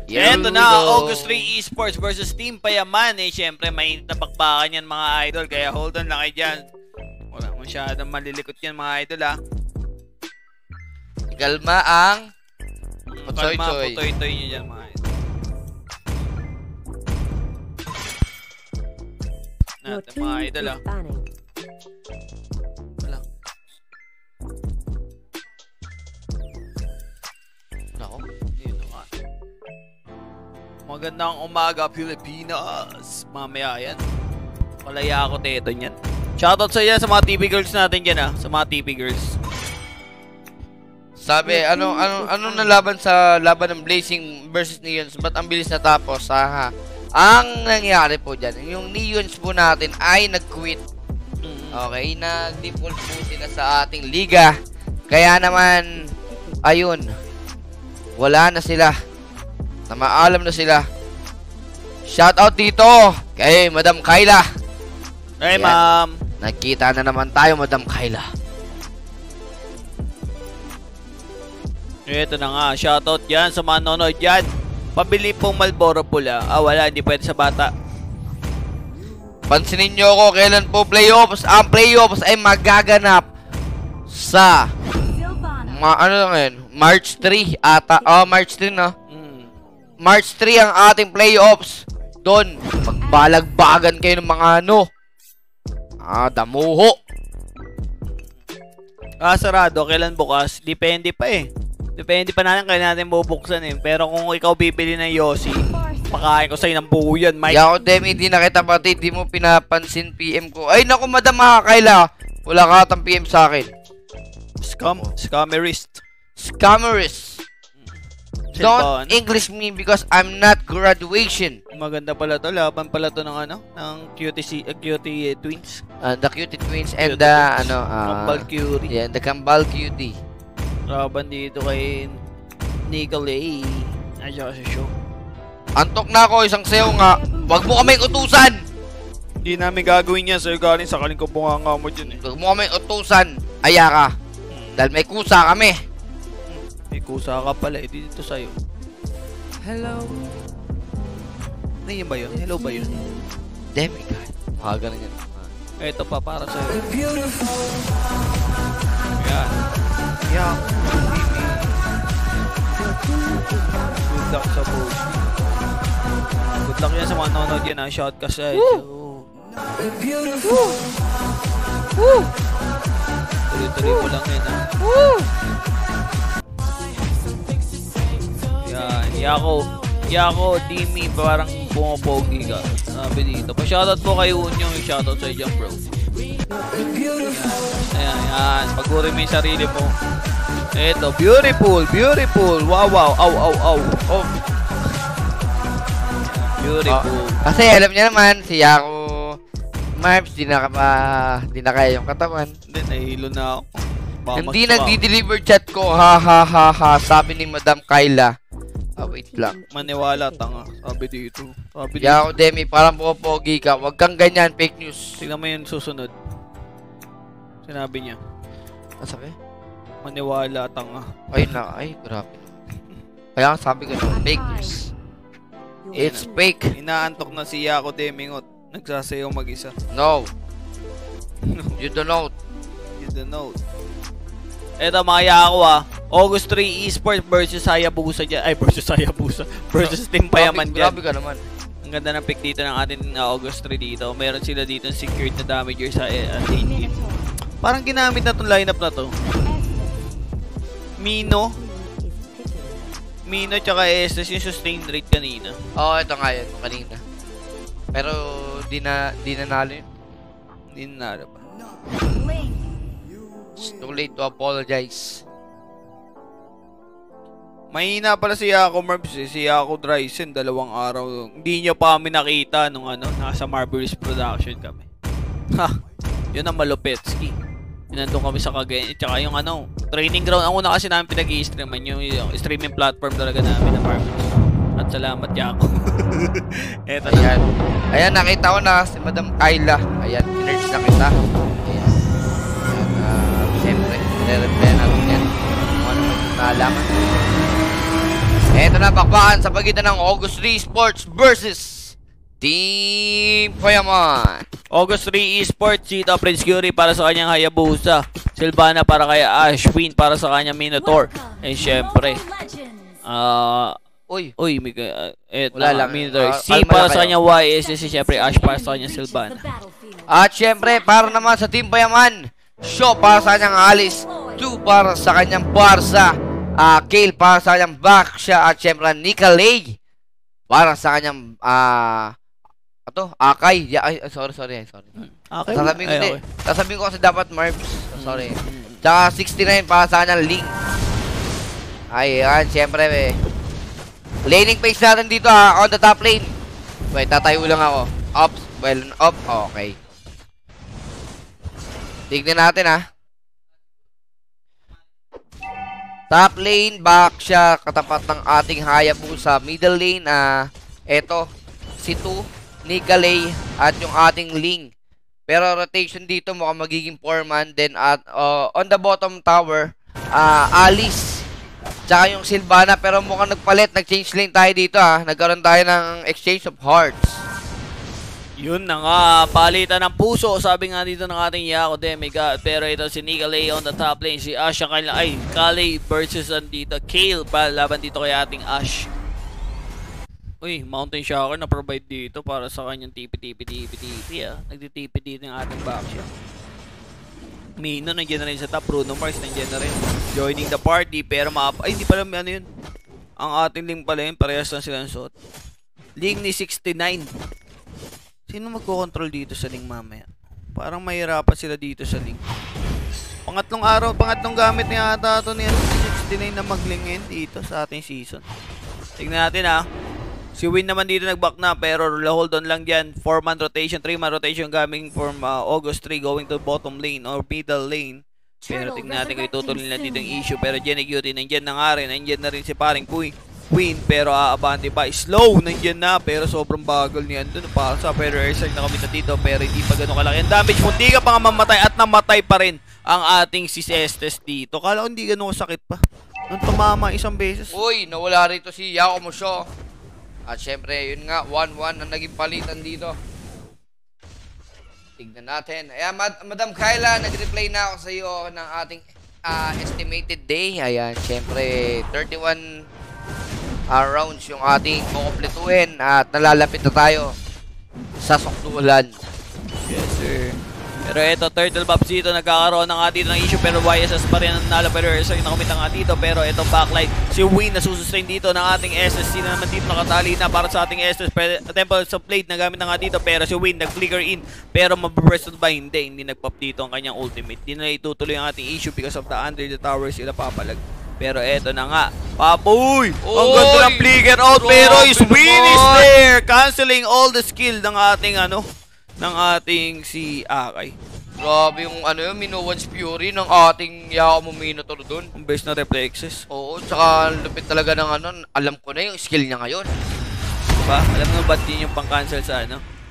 Eto na, August 3 Esports versus Team Payaman. Siyempre, mainit na bakbakan yan mga idol. Kaya hold on lang kayo dyan. Wala masyadong malilikot yan mga idol Kalma ang putoy-toy nyo dyan mga idol. Natin mga idol Wala. Nako. Magandang umaga, Pilipinas. Mamaya yan. Palaya ako teto niyan. Shoutout sa sa mga TV girls natin dyan sa mga TV girls. Sabi, anong nalaban sa laban ng Blazing versus Neons? Ba't ang bilis natapos? Ang nangyari po dyan, yung Neons po natin ay nag-quit. Okay, nag-default po sila sa ating liga. Kaya naman, ayun, wala na sila. Namaalam na sila. Shoutout dito kay Madam Kyla. Hey, ma'am. Nagkita na naman tayo, Madam Kyla. Ito na nga, shoutout dyan sa mga nanonood dyan. Pabili pong Marlboro pula. Wala, hindi pwede sa bata. Pansinin nyo ako, kailan po playoffs? Ang playoffs ay magaganap sa March 3 ata. March 3 na. March 3 ang ating playoffs. Doon, magbalagbagan kayo ng mga damuho. Sarado. Kailan bukas? Depende pa Depende pa natin kailan natin bubuksan Pero kung ikaw bibili ng Yossi, pakain ko sa'yo ng buo yan, Mike. Yako, Demi, hindi na kita pati. Di mo pinapansin PM ko. Ay, naku, Madam Kyla. Wala ka atang PM sa akin. Scammerist. Don't English me because I'm not graduation. Maganda pala to. Laban pala to ng cutie twins. The cutie twins and the Kambal cutie. Yeah, the Kambal cutie. Laban dito kay Nicolay. Ayun sa show. Antok na ako, isang sayo nga. Wag mo kaming utusan. Hindi namin gagawin yan. Sa'yo galing sa kaling bunganga mo dyan Wag mo kaming utusan. Aya ka. Dahil may kusa kami. May kusa ka pala, dito sa'yo. Hello. Ano yun ba yun? Hello ba yun? Demi God. Ganun yan. Ito pa para sa'yo. Yan. Yan. Good luck sa post. Good luck yan sa mga nanonood yan Shout ka sa tuloy-tuloy ko lang yan Yako, Dimi, parang pumapogi ka. Sabi dito. Pa-shoutout po kay Unyong, shoutout sa dyan, bro. Ayan. Pag-uri mo yung sarili mo. Eto, beautiful. Wow. Oh. Beautiful. Kasi alam niya naman, si Yako, Marps, di na kaya yung katawan. Hindi, nahilo na ako. Hindi nagdi-deliver chat ko, ha, sabi ni Madam Kyla. Wait lang. Maniwala, tanga. Sabi dito. Yako, Demi, parang pumapogi ka. Huwag kang ganyan, fake news. Tignan mo yung susunod. Sinabi niya. Sabi? Maniwala, tanga. Ay, grabe. Kaya sabi ko na, fake news. It's fake. Inaantok na si Yako, Demingot. Nagsasayaw mag-isa. No. You don't know. Eto mga Yako August 3 Esports versus Hayabusa dyan. Versus Team Payaman dyan. Grabe ka naman. Ang ganda ng pick dito ng ating August 3 dito. Meron sila dito secured na damager sa 8 game. Parang ginamit na itong lineup na to. Mino tsaka Estes yung sustain rate kanina. Ito nga yan kanina. Pero di nanalo yun. Hindi nanalo pa. It's too late to apologize. Mahina pala si Yako Marbs Si Yako Drysen, 2 araw. Hindi nyo pa kami nakita nung nasa Marvelous Production kami. Yun ang malupetski. Nandun kami sa Cagayan. Tsaka yung training ground. Ang una kasi namin pinag-i-streaman yung streaming platform talaga namin na Marvelous. At salamat Yako. Eto na. Ayan, nakita ko na si Madam Kyla. Ayan, pinerge na kita. Ayan. Siyempre, nire-reply natin yan. Kung ano nalaman. Eto na, bakbakan sa pagitan ng AUG3 Esports versus Team Payaman. AUG3 Esports, Cheetah Prince Curie para sa kanyang Hayabusa. Sylvana para kay Ash. Queen para sa kanyang Minotaur. And syempre, eto wala lang. Minotaur. C para sa kanyang YS. And syempre, Ash para sa kanyang Sylvana. At syempre, para naman sa Team Payaman, Shaw para sa kanyang Alice. 2 para sa kanyang Barsa. Kale para sa kanyang Baksha. At syempre, Nicolay para sa kanyang Akay. Sorry. Okay. Sasabihin ko kasi dapat Marbs. Sorry. Tsaka 69 para sa kanyang Link. Ayan, syempre laning phase natin dito on the top lane. Wait, tatayo lang ako. Okay. Tignan natin top lane, back siya, katapat ng ating Hayabusa. Middle lane, eto, si 2, Nicolay, at yung ating Ling. Pero rotation dito mukhang magiging 4-man. Then on the bottom tower, Alice, tsaka yung Sylvana. Pero mukhang nagpalit, nag-change lane tayo dito Nagkaroon tayo ng exchange of hearts. Yun na nga, palitan ng puso, sabi nga dito ng ating Yako Demiga. Pero ito si Nicolay on the top lane, si Ash ang Kale versus dito, Kale laban dito kay ating Ash. Uy, Mountain Shocker na provide dito para sa kanyang TP. Nagti-TP dito yung ating backshock. Mino nandiyan na rin sa top, Bruno Mars nandiyan na rin. Joining the party, pero hindi pala yun. Ang ating Ling pala yun, parehas lang sila ng suot. Ling ni 69. Sino magko-control dito sa Ling mamaya? Parang mahirapan sila dito sa Ling. Pangatlong gamit niya ata ito ni 69 na mag-Ling dito sa ating season. Tignan natin Si Win naman dito nag-back na, pero hold on lang dyan. 4-man rotation, 3-man rotation coming from AUG3 going to bottom lane or middle lane. Pero tignan natin kung itutuloy nila dito yung issue. Pero Jenny Cutie, nandyan na nga rin. Nandyan na rin si paring Queen, pero aabante pa. Slow, nandyan na, pero sobrang bagal niyan dun. Sa pero airside na kami na dito, pero hindi pa ganun kalaki. Ang damage mo, hindi ka pa nga mamatay at namatay pa rin ang ating si Estes dito. Kala ko hindi ganun sakit pa. Nung tumama isang beses. Uy, nawala rito si Yako Musho. At syempre, yun nga, 1-1 ang naging palitan dito. Tignan natin. Ayan, Madam Kyla, nag-replay na ako sa iyo ng ating estimated day. Ayan, syempre, 31 rounds yung ating kukumpletuhin. At nalalapit na tayo sa sukdulan. Yes, sir. Pero ito, Turtle Bops dito, nagkakaroon na nga dito ng issue, pero YSS pa rin ang nalo, pero Ersoy nakumita nga dito, pero ito backlight, si Win na susustain dito ng ating SS, sino naman dito nakatali na para sa ating SS, temple sa plate na gamit na nga dito, pero si Win nag-flicker in, pero mababurst ba? Hindi nag-pop dito ang kanyang ultimate, di na itutuloy ang ating issue because of the under the tower sila papalag. Pero eto na nga, Papoy! Ang ganda ng flicker out, pero is Win is there, canceling all the skill ng ating ng ating si Akay. Grabe yung Minowan's Fury ng ating Yako Minotaur doon. Ang base na reflexes. Oo, tsaka lupit talaga ng alam ko na yung skill niya ngayon. Diba? Alam mo ba't yun yung pang-cancel sa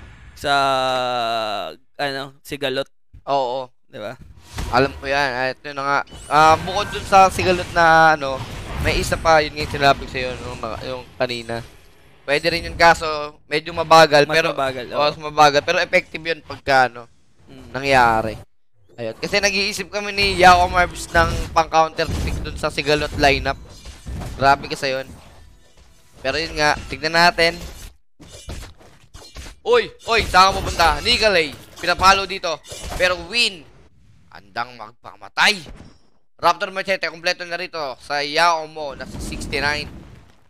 Sigalot? Oo. Diba? Alam ko yan. Ito na nga. Bukod dun sa Sigalot na may isa pa, yun nga yung sinabing sa'yo yung kanina. Pwede rin yun kaso medyo mabagal. Mabagal. Pero effective yun pagka nangyari. Ayun. Kasi nag-iisip kami ni Yako Marbs ng pang-counter pick dun sa Sigalot lineup. Grabe kasi yun. Pero yun nga, tignan natin. Uy, saan ka pupunta? Nicolay, pinapalo dito. Pero Win, andang magpamatay. Raptor Machete, kompleto na rito sa Yako mo, nasa 69.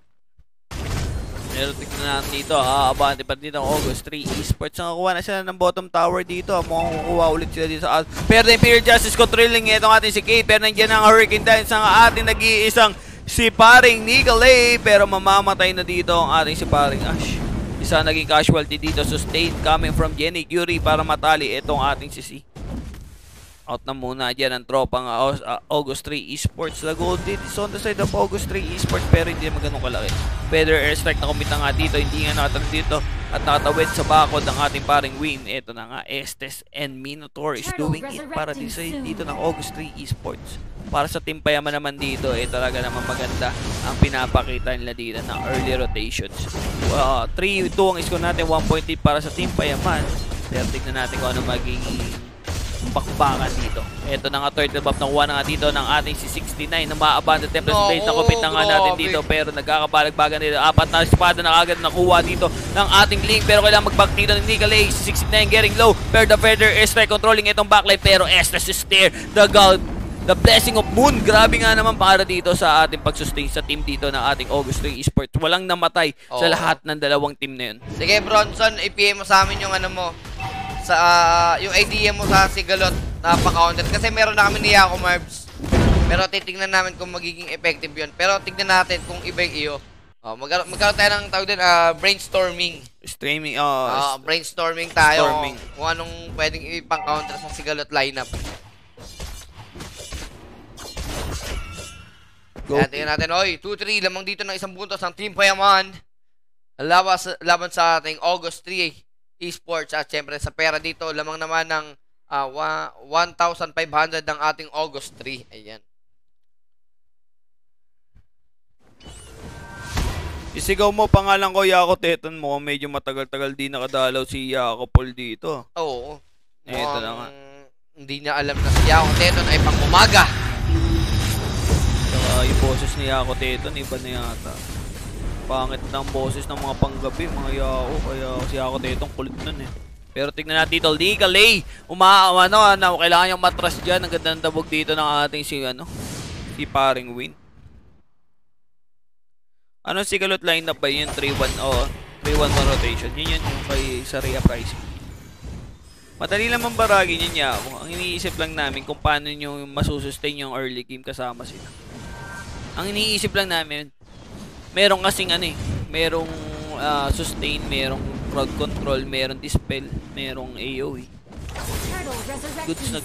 Pero tignan natin dito, abante pa dito ang AUG3 Esports. Nakakuha na sila ng bottom tower dito. Mukhang kukuha ulit sila dito sa pero the Imperial Justice controlling itong ating si Kate. Pero nandiyan ang Hurricane Dance ang ating nag-iisang si paring Nicolay. Pero mamamatay na dito ang ating si paring Ash. Isa naging casualty dito, sustained coming from Jenny Curie para matali itong ating si C. Out na muna dyan ang tropang AUG3 Esports. The gold is on the side of AUG3 Esports pero hindi naman ganun kalaki. Feather airstrike na kumita nga dito. Hindi nga nakatag dito at nakatawid sa bakod ng ating paring Win. Ito na nga, Estes and Minotaur is doing it para dito ng AUG3 Esports. Para sa Team Payaman naman dito, talaga naman maganda ang pinapakita nila dito ng early rotations. 3-2 ang score natin, 1 point lead para sa Team Payaman. Pero tignan natin kung ano magiging bakbakan dito. Ito na nga, turtle buff nakuha na nga dito ng ating si 69 na ma-abandoned Templar's Blade. Nakupit na nga natin dito pero nagkakabalag-bagan dito. 4 na espada na agad nakuha dito ng ating Link pero kailangan mag-back dito ng Nicolay. Si 69 getting low pero the feather is controlling itong backline pero Estes is there. The blessing of Moon. Grabe nga naman para dito sa ating pag-sustain sa team dito ng ating AUG3 Esports. Walang namatay sa lahat ng dalawang team na yun. Sige Bronson, i-PM mo sa amin yung ano mo. Sa yung idea mo sa Sigalot na pa-counter. Kasi meron na kami ni Yako Marbs. Pero titignan namin kung magiging effective yun. Pero tignan natin kung iba yung iyo. Magkaroon tayo ng tawag din, brainstorming. Brainstorming tayo. Kung anong pwedeng ipang-counter sa Sigalot lineup. Tingnan natin, 2-3, lamang dito ng isang puntos ang Team Payaman. Laban sa ating AUG3 Esports at syempre sa pera dito, lamang naman ng 1,500 ng ating AUG3. Ayan. Isigaw mo, pangalan ko Yako Teton mo. Medyo matagal-tagal di nakadalaw si Yako Paul dito. Oo. Ito na nga. Hindi niya alam na si Yako Teton ay pang umaga. Yung boses ni Yako Teton, iba na yata. Pangit ng boses ng mga panggabi, mga Yako. Kaya si Yako Teton kulit nun eh. Pero tignan natin dito, Nicolay. Kailangan yung matras dyan. Ang ganda ng dabog dito ng ating si paring Win. Ano si Galot lineup ba yun? 3-1 rotation. Yun yung kay Saria Pricing. Madali lang mambaragin yun Yako. Ang iniisip lang namin kung paano nyo masusustain yung early game kasama sila. Ang iniisip lang namin, merong kasing merong sustain, merong crowd control, merong dispel, merong AOE. Goods na.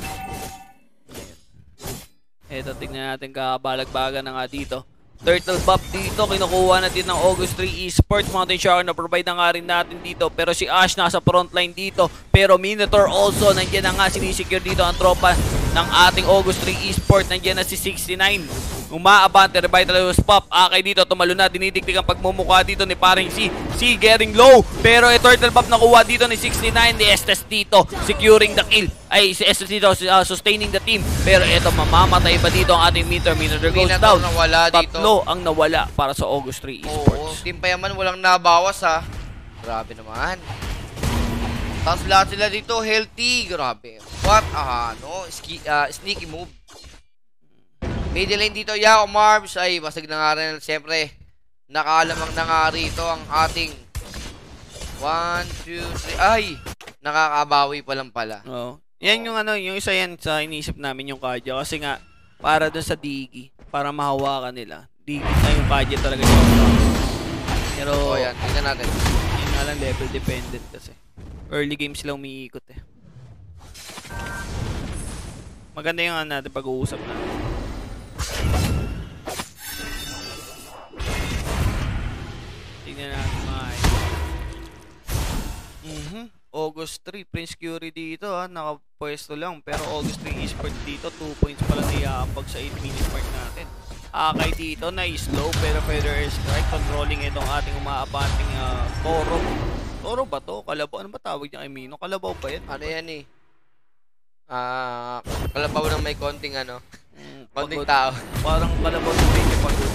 Eto, tignan natin kabalag-bagan na nga dito. Turtle buff dito, kinukuha natin ng AUG3 Esports. Mountain Shower na provide na nga rin natin dito. Pero si Ash nasa frontline dito. Pero Minotaur also, nandiyan na nga, sinisecure dito ang tropa ng ating AUG3 Esports. Nandiyan na si 69. Umaabante, Revitalized Pop. Akay dito, tumalo na. Dinidigdig ang pagmumukha dito ni paring si getting low. Pero turtle buff nakuha dito ni 69. Ni Estes dito, securing the kill. Ay, si Estes dito, sustaining the team. Pero eto, mamamatay pa dito ang ating Minotaur goes down. Tatlo ang nawala para sa AUG3 Esports. Team Payaman walang nabawas ha. Grabe naman. Tapos lahat sila dito healthy. Grabe. What? Sneaky move. Middle lane dito, Yako Marbs. Ay, basag na nga rin. Siyempre, nakaalamang na nga rito ang ating 1, 2, 3. Ay, nakakabawi pa lang pala. Yan yung isa yan sa inisip namin yung Kadya. Kasi nga, para dun sa Digi, para mahawakan nila. Digi na yung Kadya talaga yung pero, yan, tingnan natin. Yung nga lang level dependent kasi. Early games lang umiikot eh. Maganda yung natin pag-uusap na. Tingnan natin mga AUG3, Prince Curie dito nakapwesto lang. Pero AUG3 Esports dito, 2 points pala naiaambag sa 8-minute mark natin. Akay dito na slow pero Feather Strike, controlling itong ating umaabanting Toro. Toro ba to? Kalabaw? Ano ba tawag niya kay Mino? Kalabaw ba yan? Ano yan eh? Kalabaw ng may konting konting tao. Parang kalabaw ng medyo pagod.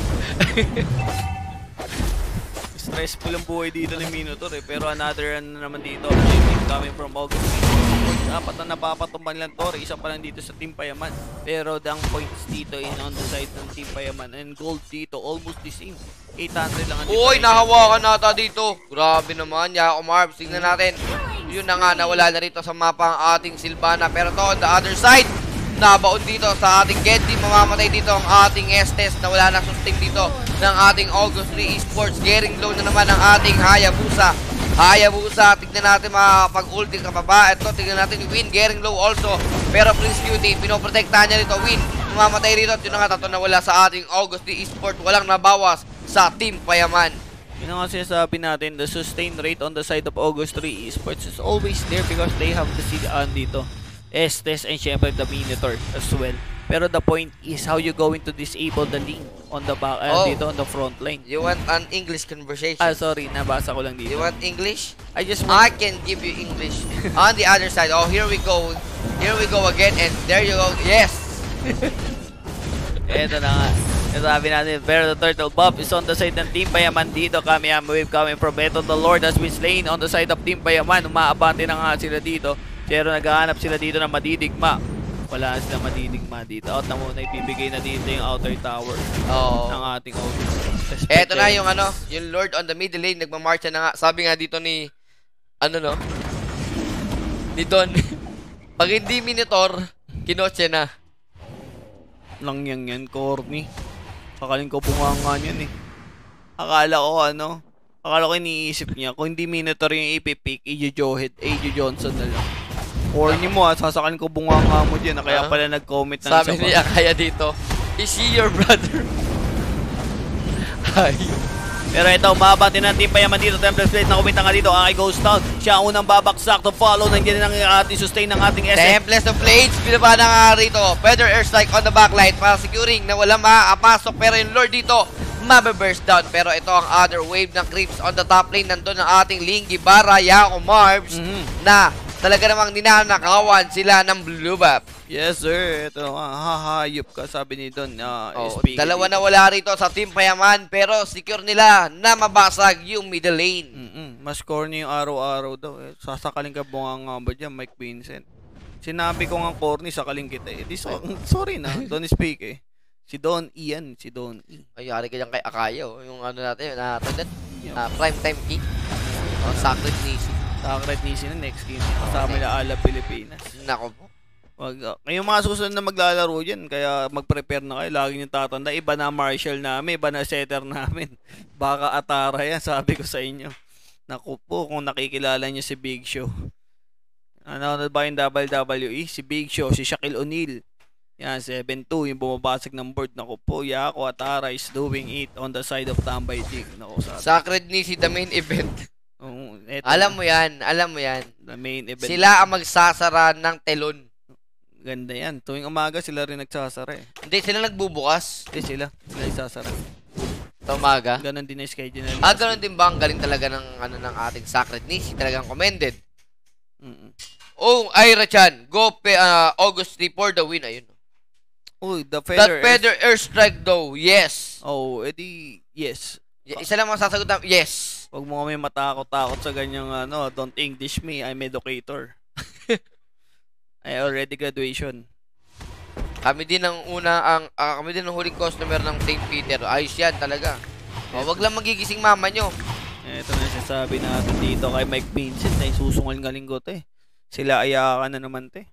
Stressful ang buhay dito ni Minotaur eh. Pero another naman dito. Coming from August. Apat na napapatumban lang Tor. Isa pa lang dito sa Team Payaman. Pero ang points dito in on the side ng Team Payaman. And gold dito almost the same. 800 lang ang dito. Uy, nahawakan nata dito. Grabe naman. Yako Marbs. Tingnan natin. Yun na nga. Nawala na rito sa mapa ang ating Silvana. Pero to on the other side. Nabaon dito sa ating Genji. Mamamatay dito ang ating Estes na wala na sustain dito ng ating AUG3 Esports. Getting low na naman ang ating Hayabusa. Tignan natin makapag-ulti ka pa ba. Ito, tignan natin yung Win. Getting low also. Pero Prince Cutie, pinoprotektahan niya rito. Win, mamamatay rito. At yun na nga, tatlo na wala sa ating AUG3 Esports. Walang nabawas sa Team Payaman. Yun ang sinasabi natin, the sustain rate on the side of AUG3 Esports is always there because they have the dito. Estes and syempre the Minotaur as well. Pero the point is how you going to disable the link on the back, dito on the front line. You want an English conversation? Sorry, nabasa ko lang dito. You want English? I can give you English. On the other side. Oh, here we go. Here we go again, and there you go. Yes! Eto na nga. Sabi natin, pero the turtle buff is on the side ng Team Payaman dito. Kamiyama wave coming from Beto. The Lord has been slain on the side of Team Payaman. Umaabante na nga sila dito. Pero naghahanap sila dito ng madidigma. Wala sila madidigma dito. Out na muna, ibibigay na dito yung outer tower ng ating audience. Eto na yung yung Lord on the middle lane. Nagmamarcha na nga. Sabi nga dito ni, ni Don. Pag hindi minitor, kinotse na. Lang yan, corny. Akaling ko bunganga yan eh. Akala ko iniisip niya. Kung hindi minitor yung ipipick, AJ Johnson na lang. Corny mo sasakalin ko bunganga mo dyan. Kaya pala nag-comment ng sabi niya kaya dito, is he your brother? Ay. Pero ito, umabati ng Team Payaman dito. Temple Plate na kumita nga dito. Aki Ghost Town. Siya ang unang babaksak to follow. Nandiyan ang ating sustain ng ating SM. Temples of Plates. Pinaba na nga rito. Feather Airstrike on the backline para securing na wala maapasok. Pero yung Lord dito, mababurst down. Pero ito ang other wave ng creeps on the top lane. Nandun ang ating Lingy, Bara, Yako, Marbs na talaga namang ninanakawan sila ng blue buff. Yes, sir. Ito nga, hahayop ka, sabi ni Don. Dalawa na wala rito sa Team Payaman, pero secure nila na mabasag yung middle lane. Mas corny yung araw-araw daw. Sasakalin ka bunganga ba dyan, Mike Vincent? Sinabi ko nga corny, sakaling kita eh. Sorry na, don't speak eh. Si Don E yan, si Don E. Ayari ka dyan kay Akayo, yung natin, prime time key. Sacred Nisi. Sacred Nisi na next game. Kasama nila Ala Pilipinas. Nako po. Ngayong mga susunod na maglalaro dyan, kaya mag-prepare na kayo. Lagi nyo tatanda, iba na Marshall namin, iba na setter namin. Baka Atara yan, sabi ko sa inyo. Naku po, kung nakikilala nyo si Big Show. Ano ba yung WWE? Si Big Show, si Shaquille O'Neal. Yan, 7-2, yung bumabasag ng board. Naku po, Yako Atara is doing it on the side of Tambay League. Sacred Nisi, the main event. Alam mo yan. The main event. Sila ang magsasara ng telon. Ganda yan. Tuwing umaga sila rin nagsasara eh. Hindi, sila nagbubukas. Hindi sila nagsasara. Sa umaga? Ganon din na schedule nila. Ganon din ba? Ang galing talaga ng, ng ating Sacred Nisi. Talagang commended. Oh, Ira-chan. Go August 3 for the win. Ayun. Oh, the feather airstrike though. Yes. Oh, edi yes. Isa lang masasagot na, yes. Huwag mo kami matakot-takot sa ganyang don't English me, I'm educator. I already graduation. Kami din ang huling customer ng St. Peter. Ayos yan talaga. Wag lang magigising mama nyo. Ito na sasabi natin dito kay Mike Vincent na isusungal-galing ko te. Sila ayakan na naman te.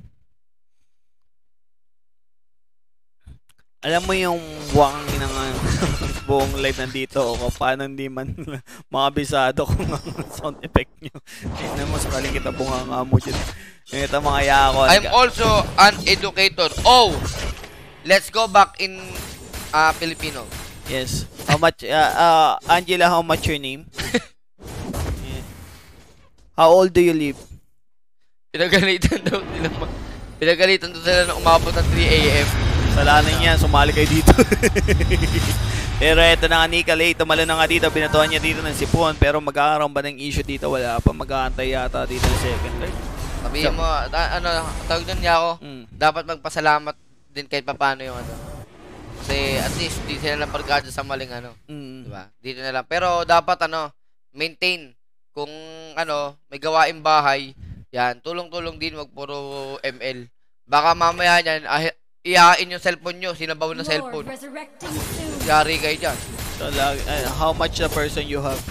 Alam mo yung wakang ng buong live nandito o paano hindi man makabisado kung ang sound effect nyo. Tignan mo sakaling kita bunganga mo dyan. Ito mga Yako. I'm also an educator. Oh! Let's go back in Filipino. Yes. How much, Angela, how much your name? Yeah. How old do you live? Pinagalitan daw sila na umabot ng 3 AM. Salanan niya, sumali kayo dito. Pero eto na nga Nika Lay, tumalo na nga dito, binatuhan niya dito ng sipon. Pero magkakaroon ba ng issue dito? Wala pa, mag-aantay yata dito ng second right? Sabihin mo, tawag doon niya ako, dapat magpasalamat din kahit paano yung Kasi at least di sila lang pagkada sa maling diba? Dito na lang. Pero dapat maintain kung may gawaing bahay, yan, tulong-tulong din, wag puro ML. Baka mamaya yan, ihain yung cellphone nyo, sinabaw na cellphone. Yari kayo dyan. So, how much the person you have?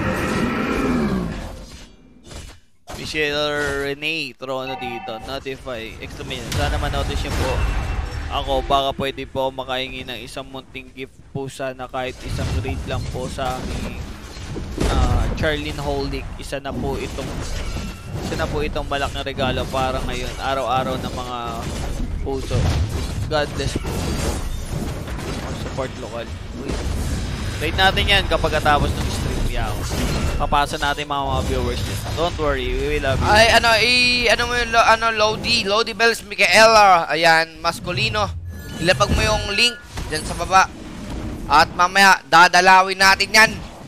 Michelle Renee, Trono dito, notify, exclamation. Sana manotice niyo po ako, baka pwede po makahingi ng isang munting gift po sana kahit isang raid lang po sa aming Charlene Holic. Isa na po itong malak na regalo para ngayon, araw-araw ng mga puso. God bless po. Support local. Raid natin yan kapag atapos ng stream. Papasa natin mga viewers din. Don't worry, we will love you. Ay, Lodi Bells Micaela. Ayan, maskulino. ilapag mo yung link dyan sa baba. At mamaya, dadalawin natin yan.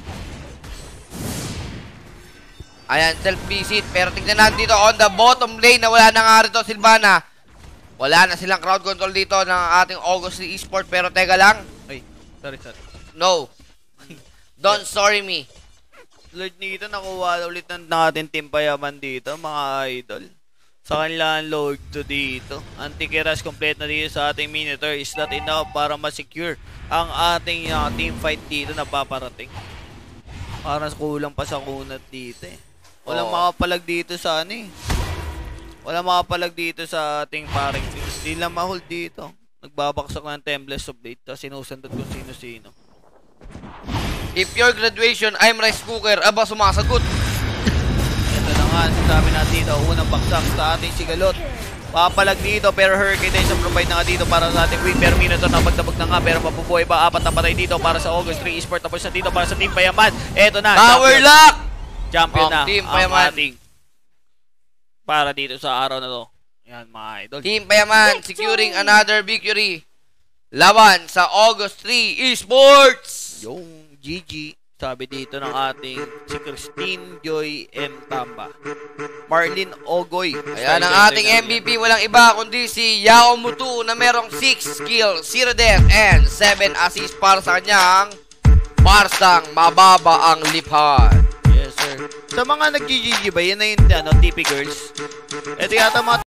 Ayan, self-visit. Pero tignan natin dito on the bottom lane na wala na nga rito, Silvana. Wala na silang crowd control dito ng ating AUG3 Esports. Pero teka lang. Ay, sorry. No. Don't sorry me. Lord dito, nakuha ulit natin Team Payaman dito, mga idol. Sa kanila ang load to dito. Anti-Keras complete na dito sa ating Minotaur. Is that enough para ma-secure ang ating team fight dito na paparating? Parang kulang pa sa kunat dito eh. Walang makapalag dito sa ano eh. Walang makapalag dito sa ating paring team. Hindi lang ma-hold dito. Nagbabaksak ng Templars of Blade. Tapos sinusundot kung sino-sino. If your graduation, I'm rice cooker. Aba, sumasagot. Ito na nga, sabi natin dito. Unang baksak sa ating Sigalot. Papalag dito, pero Hurricane din sa provide na nga dito para sa ating Queen. Pero Minotaur na magdabag na nga, pero mabubuhay ba? 4 na patay dito para sa AUG3 Esports. Tapos na dito para sa Team Payaman. Ito na. Power lock! Champion na Team ang Payaman. ating para dito sa araw na to. Yan mga idol. Team Payaman securing another victory. Laban sa AUG3 Esports. Yung GG. Sabi dito ng ating si Christine Joy M. Tamba. Marlene Ogoy. Ayan ang ating MVP. Walang iba kundi si Yao Mutu na merong 6 kills, 0 death, and 7 assists para sa kanyang Parsang mababa ang lipad. Yes sir. Sa mga nag-GG ba, yan na yung TP girls. Ito yata mga